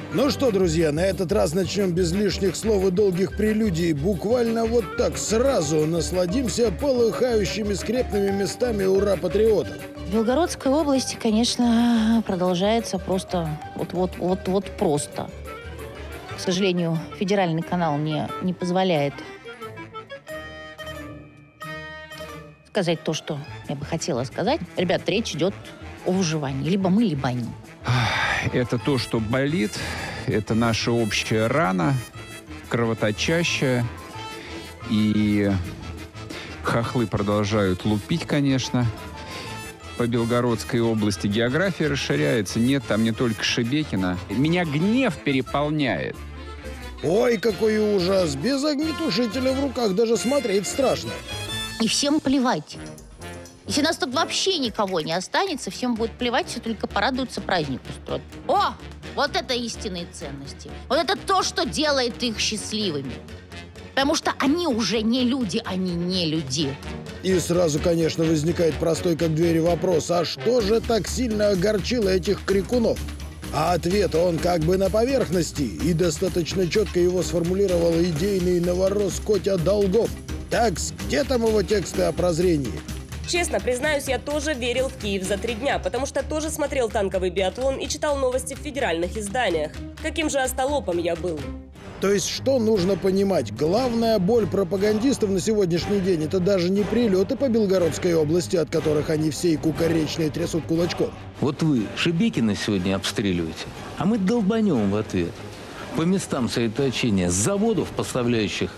Ну что, друзья, на этот раз начнем без лишних слов и долгих прелюдий. Буквально вот так сразу насладимся полыхающими скрепными местами ура-патриотов. В Белгородской области, конечно, продолжается просто вот просто. К сожалению, федеральный канал мне не позволяет сказать то, что я бы хотела сказать. Ребят, речь идет о выживании. Либо мы, либо они. Это то, что болит, это наша общая рана, кровоточащая. И хохлы продолжают лупить, конечно. По Белгородской области география расширяется. Нет, там не только Шебекино. Меня гнев переполняет. Ой, какой ужас! Без огнетушителя в руках даже смотреть страшно. И всем плевать. Если нас тут вообще никого не останется, всем будет плевать, все только порадуются, праздник устроят. О, вот это истинные ценности. Вот это то, что делает их счастливыми. Потому что они уже не люди, они не люди. И сразу, конечно, возникает простой как двери вопрос: а что же так сильно огорчило этих крикунов? А ответ он как бы на поверхности, и достаточно четко его сформулировал идейный новорос Котя Долгов. Такс, где там его тексты о прозрении? Честно признаюсь, я тоже верил в Киев за 3 дня, потому что тоже смотрел танковый биатлон и читал новости в федеральных изданиях. Каким же остолопом я был. То есть что нужно понимать? Главная боль пропагандистов на сегодняшний день — это даже не прилеты по Белгородской области, от которых они всей кукаречной трясут кулачком. Вот вы Шебекино сегодня обстреливаете, а мы долбанем в ответ. По местам сосредоточения заводов, поставляющих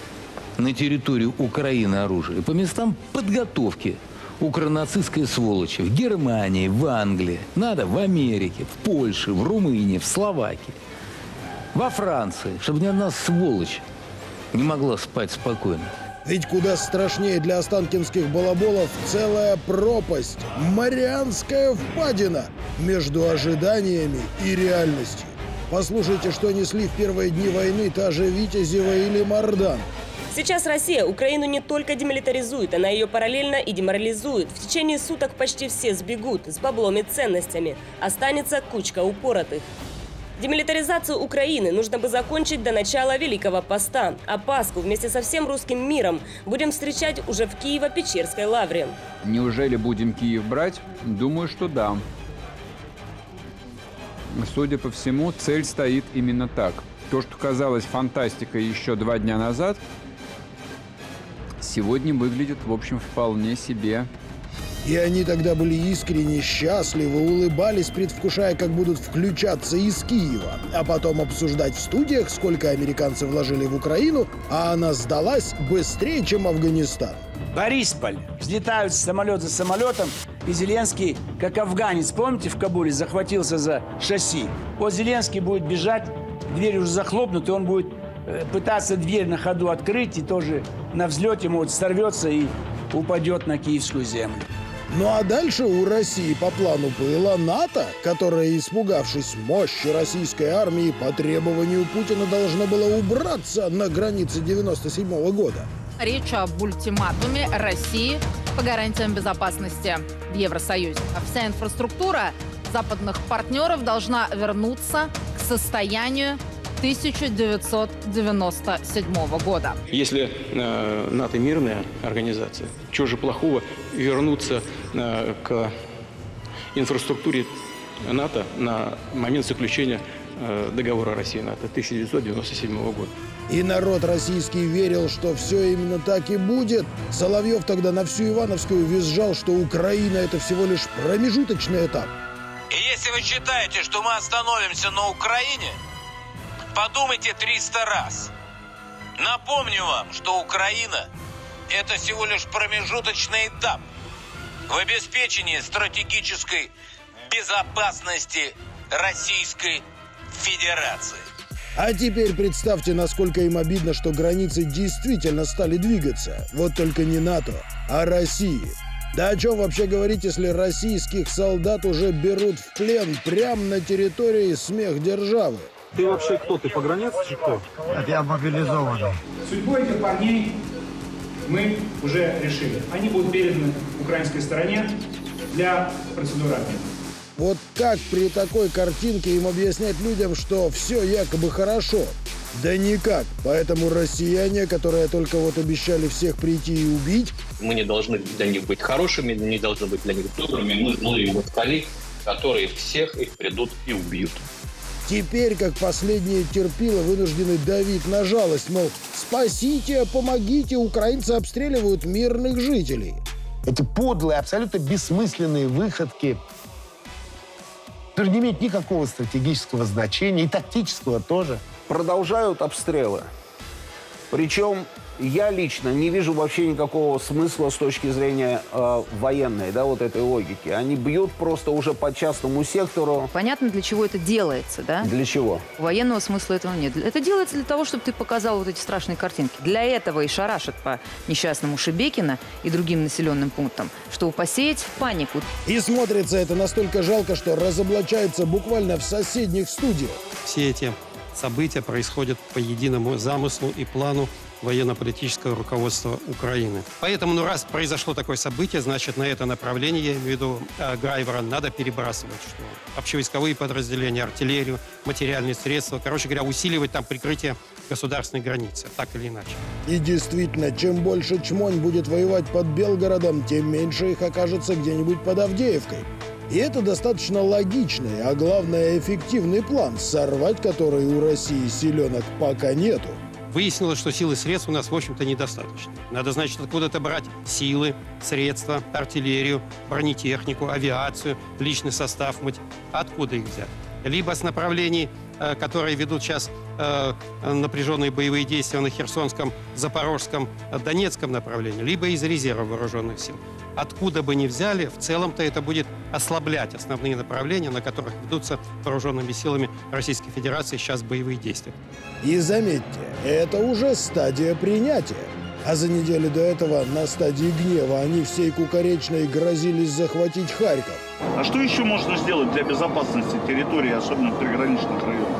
на территорию Украины оружие, по местам подготовки укронацистской сволочи в Германии, в Англии, надо в Америке, в Польше, в Румынии, в Словакии, во Франции, чтобы ни одна сволочь не могла спать спокойно. Ведь куда страшнее для останкинских балаболов целая пропасть, Марианская впадина между ожиданиями и реальностью. Послушайте, что несли в первые дни войны та же Витязева или Мардан. Сейчас Россия Украину не только демилитаризует, она ее параллельно и деморализует. В течение суток почти все сбегут с баблом и ценностями. Останется кучка упоротых. Демилитаризацию Украины нужно бы закончить до начала Великого Поста. А Пасху вместе со всем русским миром будем встречать уже в Киево-Печерской лавре. Неужели будем Киев брать? Думаю, что да. Судя по всему, цель стоит именно так. То, что казалось фантастикой еще 2 дня назад, сегодня выглядит, в общем, вполне себе. И они тогда были искренне счастливы, улыбались, предвкушая, как будут включаться из Киева, а потом обсуждать в студиях, сколько американцы вложили в Украину, а она сдалась быстрее, чем Афганистан. Борисполь. Взлетают самолет за самолетом, и Зеленский, как афганец, помните, в Кабуле захватился за шасси? Вот Зеленский будет бежать, дверь уже захлопнута, он будет пытаться дверь на ходу открыть, и тоже на взлете, может, сорвется и упадет на киевскую землю. Ну а дальше у России по плану было НАТО, которое, испугавшись мощи российской армии, по требованию Путина должно было убраться на границе 1997 года. Речь об ультиматуме России по гарантиям безопасности в Евросоюзе. Вся инфраструктура западных партнеров должна вернуться к состоянию 1997 года. Если НАТО мирная организация, чего же плохого вернуться к инфраструктуре НАТО на момент заключения договора России-НАТО 1997 года. И народ российский верил, что все именно так и будет. Соловьев тогда на всю Ивановскую визжал, что Украина — это всего лишь промежуточный этап. И если вы считаете, что мы остановимся на Украине, подумайте 300 раз. Напомню вам, что Украина – это всего лишь промежуточный этап в обеспечении стратегической безопасности Российской Федерации. А теперь представьте, насколько им обидно, что границы действительно стали двигаться. Вот только не НАТО, а России. Да о чем вообще говорить, если российских солдат уже берут в плен прямо на территории смехдержавы? Ты вообще кто? Ты погранец или кто? Я мобилизованный. Судьбу этих парней мы уже решили. Они будут переданы украинской стороне для процедуры обмена. Вот как при такой картинке им объяснять людям, что все якобы хорошо? Да никак. Поэтому россияне, которые только вот обещали всех прийти и убить... Мы не должны для них быть хорошими, не должны быть для них добрыми. Мы злые москали, которые всех их придут и убьют. Теперь, как последние терпило, вынуждены давить на жалость, мол, спасите, помогите, украинцы обстреливают мирных жителей. Эти подлые, абсолютно бессмысленные выходки, которые не имеют никакого стратегического значения, и тактического тоже. Продолжают обстрелы. Причем я лично не вижу вообще никакого смысла с точки зрения военной, да, вот этой логики. Они бьют просто уже по частному сектору. Понятно, для чего это делается, да? Для чего? Военного смысла этого нет. Это делается для того, чтобы ты показал вот эти страшные картинки. Для этого и шарашат по несчастному Шебекино и другим населенным пунктам, чтобы посеять панику. И смотрится это настолько жалко, что разоблачается буквально в соседних студиях. Все эти события происходят по единому замыслу и плану военно-политического руководства Украины. Поэтому, раз произошло такое событие, значит, на это направление, я имею в виду Грайвера, надо перебрасывать, что общевойсковые подразделения, артиллерию, материальные средства, короче говоря, усиливать там прикрытие государственной границы, так или иначе. И действительно, чем больше чмонь будет воевать под Белгородом, тем меньше их окажется где-нибудь под Авдеевкой. И это достаточно логичный, а главное эффективный план, сорвать который у России силенок пока нету. Выяснилось, что сил и средств у нас, в общем-то, недостаточно. Надо, значит, откуда-то брать силы, средства, артиллерию, бронетехнику, авиацию, личный состав. Откуда их взять? Либо с направлений, которые ведут сейчас напряженные боевые действия на Херсонском, Запорожском, Донецком направлении, либо из резерва вооруженных сил. Откуда бы ни взяли, в целом-то это будет ослаблять основные направления, на которых ведутся вооруженными силами Российской Федерации сейчас боевые действия. И заметьте, это уже стадия принятия. А за неделю до этого на стадии гнева они всей кукаречной грозились захватить Харьков. А что еще можно сделать для безопасности территории, особенно в приграничных районах?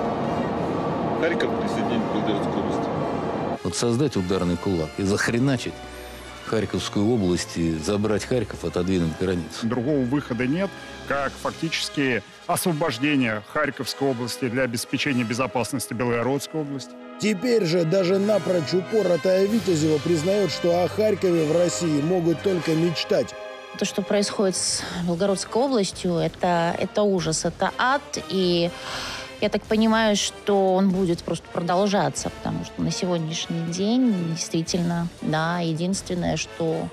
Харьков присоединить к Белгородской области. Вот создать ударный кулак и захреначить Харьковскую область и забрать Харьков, отодвинуть границу. Другого выхода нет, как фактически освобождение Харьковской области для обеспечения безопасности Белгородской области. Теперь же даже напрочь упоротая Витязева признает, что о Харькове в России могут только мечтать. То, что происходит с Белгородской областью, это ужас, это ад. И я так понимаю, что он будет просто продолжаться, потому что на сегодняшний день действительно, да, единственное, что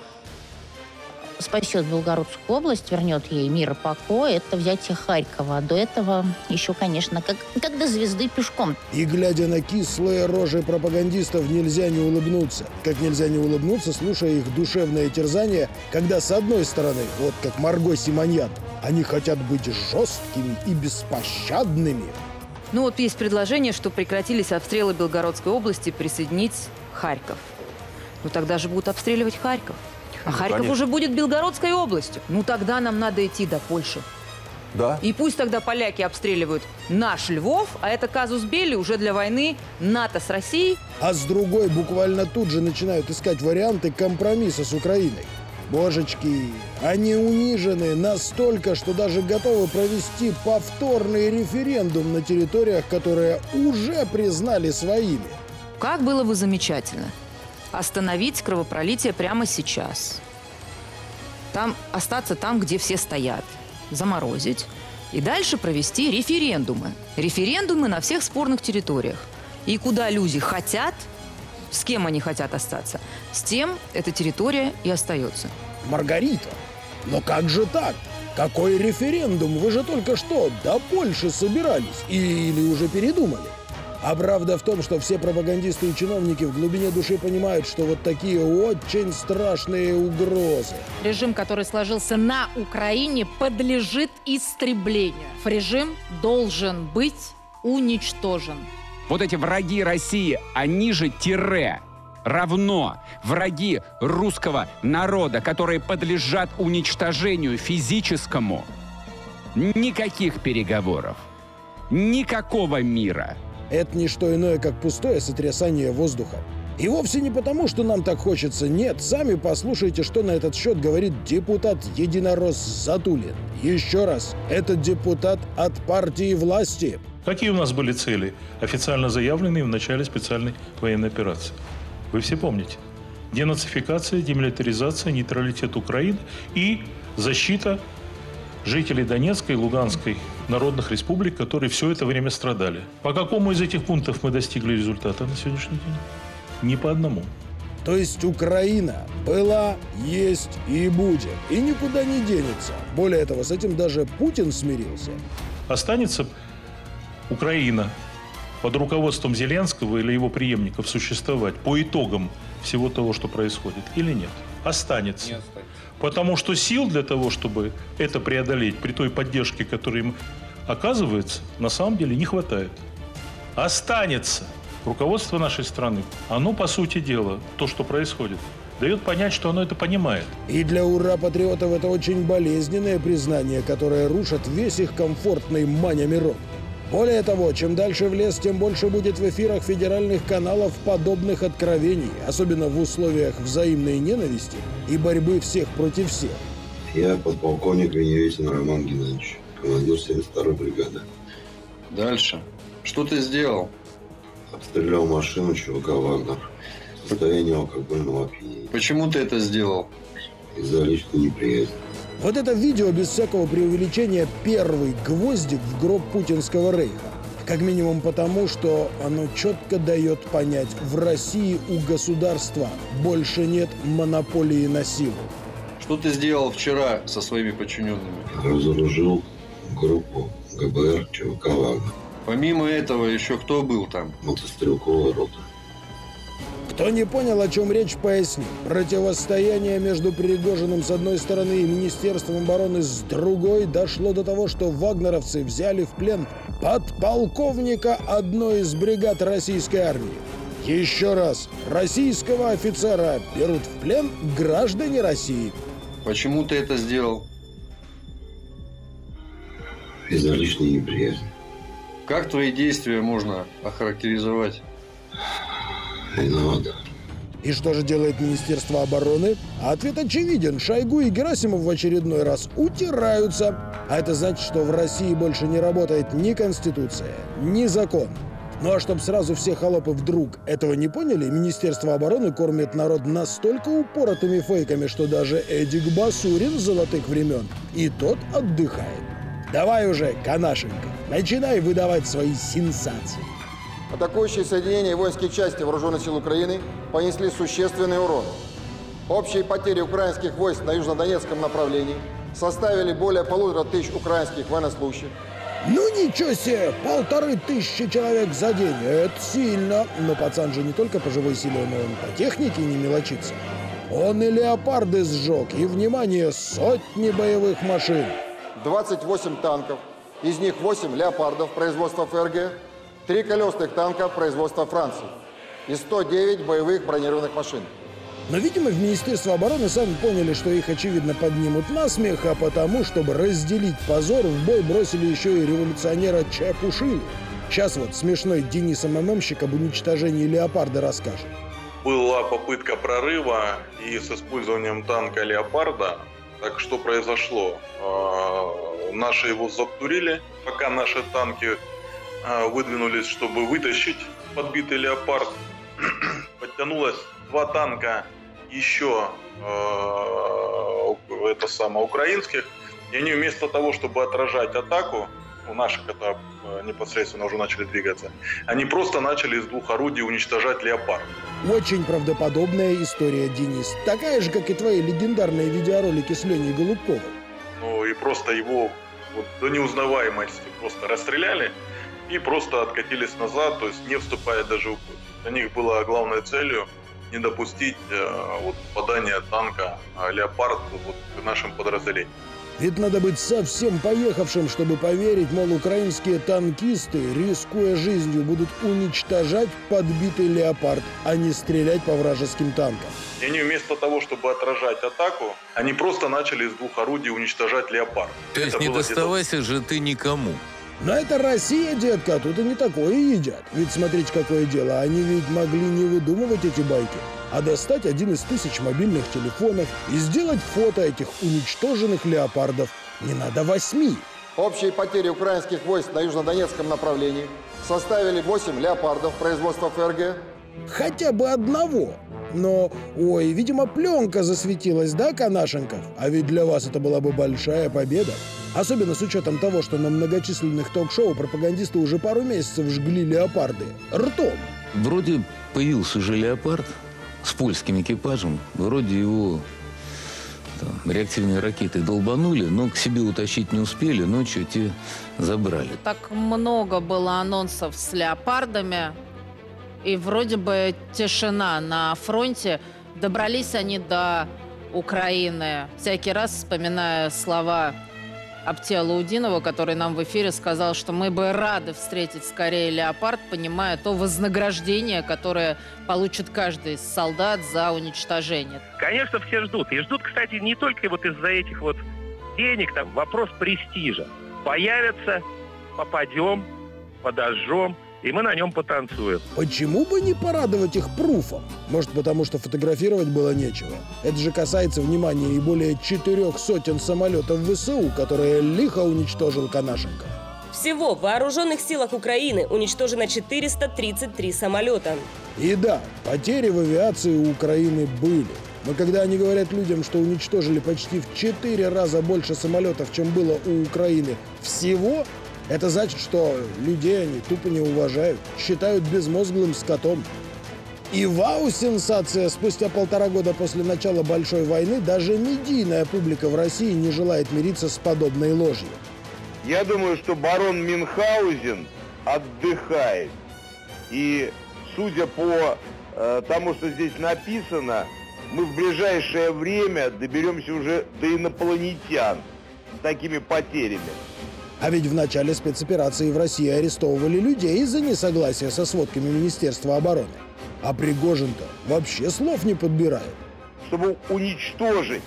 спасет Белгородскую область, вернет ей мир и покой, это взятие Харькова. А до этого еще, конечно, как до звезды пешком. И глядя на кислые рожи пропагандистов, нельзя не улыбнуться. Как нельзя не улыбнуться, слушая их душевное терзание, когда с одной стороны, вот как Марго Симоньян, они хотят быть жесткими и беспощадными. Ну вот есть предложение, что прекратились обстрелы Белгородской области, присоединить Харьков. Ну тогда же будут обстреливать Харьков. А Харьков конечно. уже будет Белгородской областью. Ну тогда нам надо идти до Польши. Да. И пусть тогда поляки обстреливают наш Львов, а это казус белли уже для войны НАТО с Россией. А с другой буквально тут же начинают искать варианты компромисса с Украиной. Божечки, они унижены настолько, что даже готовы провести повторный референдум на территориях, которые уже признали своими. Как было бы замечательно остановить кровопролитие прямо сейчас. Остаться там, где все стоят. Заморозить. И дальше провести референдумы. Референдумы на всех спорных территориях. И куда люди хотят, с кем они хотят остаться, с тем эта территория и остается. Маргарита, но как же так? Какой референдум? Вы же только что до Польши собирались. Или уже передумали? А правда в том, что все пропагандисты и чиновники в глубине души понимают, что вот такие очень страшные угрозы. Режим, который сложился на Украине, подлежит истреблению. Режим должен быть уничтожен. Вот эти враги России, они же тире равно враги русского народа, которые подлежат уничтожению физическому. Никаких переговоров, никакого мира. Это не что иное, как пустое сотрясание воздуха. И вовсе не потому, что нам так хочется. Нет, сами послушайте, что на этот счет говорит депутат-единорос Затулин. Еще раз, это депутат от партии власти. Какие у нас были цели, официально заявленные в начале специальной военной операции? Вы все помните. Денацификация, демилитаризация, нейтралитет Украины и защита жителей Донецкой и Луганской народных республик, которые все это время страдали. По какому из этих пунктов мы достигли результата на сегодняшний день? Ни по одному. То есть Украина была, есть и будет. И никуда не денется. Более того, с этим даже Путин смирился. Останется Украина под руководством Зеленского или его преемников существовать по итогам всего того, что происходит, или нет? Останется. Не останется. Потому что сил для того, чтобы это преодолеть, при той поддержке, которая им оказывается, на самом деле не хватает. Останется. Руководство нашей страны, оно, по сути дела, то, что происходит, дает понять, что оно это понимает. И для ура-патриотов это очень болезненное признание, которое рушит весь их комфортный маня-мирок. Более того, чем дальше в лес, тем больше будет в эфирах федеральных каналов подобных откровений, особенно в условиях взаимной ненависти и борьбы всех против всех. Я подполковник Веневетин Роман Геннадьевич, командир 72-й бригады. Дальше. Что ты сделал? Обстрелял машину ЧВК «Вагнер». Состояние алкогольного опьянения. Почему ты это сделал? Из-за личной неприязни. Вот это видео, без всякого преувеличения, первый гвоздик в гроб путинского рейха. Как минимум потому, что оно четко дает понять, в России у государства больше нет монополии на силу. Что ты сделал вчера со своими подчиненными? Разоружил группу ГБР ЧВК «Вагнер». Помимо этого, еще кто был там? Мотострелковая рота. Кто не понял, о чем речь, поясню. Противостояние между Пригожиным с одной стороны и Министерством обороны с другой дошло до того, что вагнеровцы взяли в плен подполковника одной из бригад российской армии. Еще раз, российского офицера берут в плен граждане России. Почему ты это сделал? Из-за личной неприязни. Как твои действия можно охарактеризовать? Виновата. И что же делает Министерство обороны? Ответ очевиден. Шойгу и Герасимов в очередной раз утираются. А это значит, что в России больше не работает ни Конституция, ни закон. Ну а чтобы сразу все холопы вдруг этого не поняли, Министерство обороны кормит народ настолько упоротыми фейками, что даже Эдик Басурин золотых времен и тот отдыхает. Давай уже, Канашенко, начинай выдавать свои сенсации. Атакующие соединения воинских частей Вооруженных сил Украины понесли существенный урон. Общие потери украинских войск на южнодонецком направлении составили более 1500 украинских военнослужащих. Ну ничего себе, 1500 человек за день, это сильно. Но пацан же не только по живой силе, но он по технике не мелочится. Он и леопарды сжег, и, внимание, сотни боевых машин. 28 танков, из них 8 леопардов производства ФРГ, 3 колесных танка производства Франции и 109 боевых бронированных машин. Но, видимо, в Министерстве обороны сами поняли, что их, очевидно, поднимут на смех, а потому, чтобы разделить позор, в бой бросили еще и революционера Чепушилу. Сейчас вот смешной Денис МММщик об уничтожении леопарда расскажет. Была попытка прорыва и с использованием танка «Леопарда». Так что произошло? Наши его затурили, пока наши танки выдвинулись, чтобы вытащить подбитый «Леопард». Подтянулось 2 танка еще украинских. И они вместо того, чтобы отражать атаку, у наших это непосредственно уже начали двигаться, они просто начали из 2 орудий уничтожать «Леопард». Очень правдоподобная история, Денис. Такая же, как и твои легендарные видеоролики с Леней Голубковым. Ну и просто его до неузнаваемости просто расстреляли и просто откатились назад, то есть не вступая даже в бой. Для них была главной целью не допустить попадания танка «Леопард» к нашим подразделениям. Ведь надо быть совсем поехавшим, чтобы поверить, мол, украинские танкисты, рискуя жизнью, будут уничтожать подбитый «Леопард», а не стрелять по вражеским танкам. И они вместо того, чтобы отражать атаку, они просто начали из 2 орудий уничтожать «Леопард». То есть не доставайся же ты никому. Но это Россия, детка, тут и не такое едят. Ведь смотрите, какое дело, они ведь могли не выдумывать эти байки, а достать один из 1000 мобильных телефонов и сделать фото этих уничтоженных леопардов. Не надо 8. Общие потери украинских войск на южнодонецком направлении составили 8 леопардов производства ФРГ. Хотя бы одного. Но, ой, видимо, пленка засветилась, да, Канашенков? А ведь для вас это была бы большая победа. Особенно с учетом того, что на многочисленных ток-шоу пропагандисты уже пару месяцев жгли леопарды. Ртом. Вроде появился же леопард с польским экипажем. Вроде его там реактивные ракеты долбанули, но к себе утащить не успели, ночью те забрали. Так много было анонсов с леопардами, и вроде бы тишина на фронте. Добрались они до Украины. Всякий раз вспоминая слова Аптиалаудинова, который нам в эфире сказал, что мы бы рады встретить скорее леопард, понимая то вознаграждение, которое получит каждый из солдат за уничтожение. Конечно, все ждут. И ждут, кстати, не только вот из-за этих вот денег, там вопрос престижа. Появится, попадем, подожжем, и мы на нем потанцуем. Почему бы не порадовать их пруфом? Может, потому что фотографировать было нечего? Это же касается внимания и более 400 самолетов ВСУ, которые лихо уничтожил Канашенков. Всего в вооруженных силах Украины уничтожено 433 самолета. И да, потери в авиации у Украины были. Но когда они говорят людям, что уничтожили почти в 4 раза больше самолетов, чем было у Украины всего, это значит, что людей они тупо не уважают, считают безмозглым скотом. И вау, сенсация! Спустя 1,5 года после начала Большой войны даже медийная публика в России не желает мириться с подобной ложью. Я думаю, что барон Мюнхгаузен отдыхает. И судя по тому, что здесь написано, мы в ближайшее время доберемся уже до инопланетян с такими потерями. А ведь в начале спецоперации в России арестовывали людей из-за несогласия со сводками Министерства обороны. А Пригожин-то вообще слов не подбирает. Чтобы уничтожить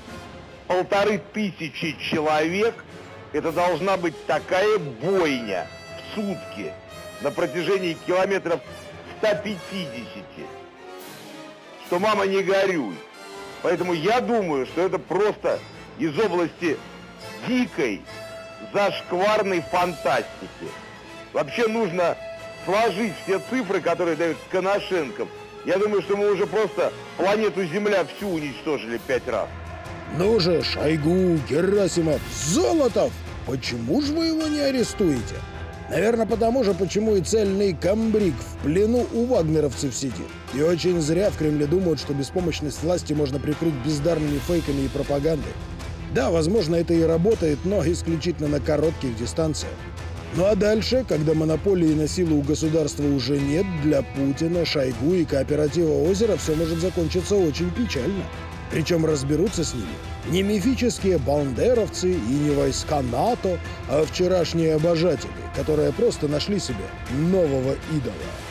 1500 человек, это должна быть такая бойня в сутки на протяжении километров 150, что мама не горюй. Поэтому я думаю, что это просто из области дикой, зашкварной фантастики. Вообще нужно сложить все цифры, которые дает Коношенков. Я думаю, что мы уже просто планету Земля всю уничтожили 5 раз. Ну же, Шойгу, Герасимов, Золотов! Почему же вы его не арестуете? Наверное, потому же, почему и цельный комбриг в плену у вагнеровцев сидит. И очень зря в Кремле думают, что беспомощность власти можно прикрыть бездарными фейками и пропагандой. Да, возможно, это и работает, но исключительно на коротких дистанциях. Ну а дальше, когда монополии на силу у государства уже нет, для Путина, Шойгу и кооператива «Озеро» все может закончиться очень печально. Причем разберутся с ними не мифические бандеровцы и не войска НАТО, а вчерашние обожатели, которые просто нашли себе нового идола.